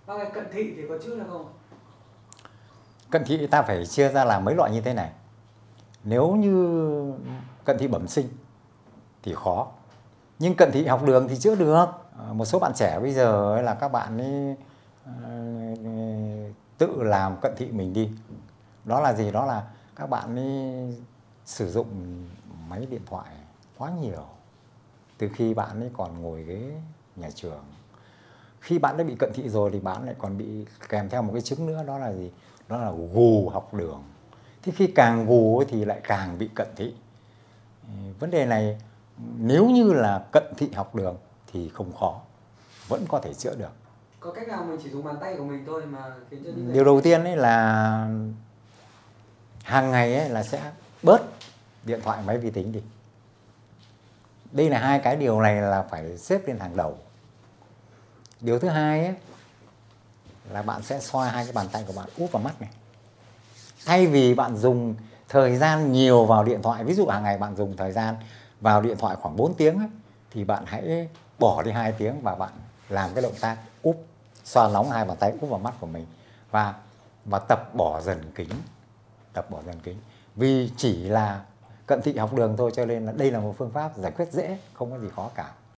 Bác ơi, cận thị thì có chữa được không? Cận thị ta phải chia ra làm mấy loại như thế này. Nếu như cận thị bẩm sinh thì khó, nhưng cận thị học đường thì chữa được. Một số bạn trẻ bây giờ ấy là các bạn ấy tự làm cận thị mình đi. Đó là gì? Đó là các bạn ấy sử dụng máy điện thoại quá nhiều từ khi bạn ấy còn ngồi ghế nhà trường. Khi bạn đã bị cận thị rồi thì bạn lại còn bị kèm theo một cái chứng nữa, đó là gì? Đó là gù học đường. Thế khi càng gù thì lại càng bị cận thị. Vấn đề này nếu như là cận thị học đường thì không khó, vẫn có thể chữa được. Có cách nào mình chỉ dùng bàn tay của mình thôi mà khiến cho những Điều đầu tiên ấy là hàng ngày ấy là sẽ bớt điện thoại máy vi tính đi. Đây là hai cái điều này là phải xếp lên hàng đầu. Điều thứ hai ấy là bạn sẽ xoa hai cái bàn tay của bạn úp vào mắt này. Thay vì bạn dùng thời gian nhiều vào điện thoại, ví dụ hàng ngày bạn dùng thời gian vào điện thoại khoảng 4 tiếng ấy, thì bạn hãy bỏ đi 2 tiếng và bạn làm cái động tác úp, xoa nóng hai bàn tay úp vào mắt của mình và tập bỏ dần kính. Tập bỏ dần kính. Vì chỉ là cận thị học đường thôi cho nên là đây là một phương pháp giải quyết dễ, không có gì khó cả.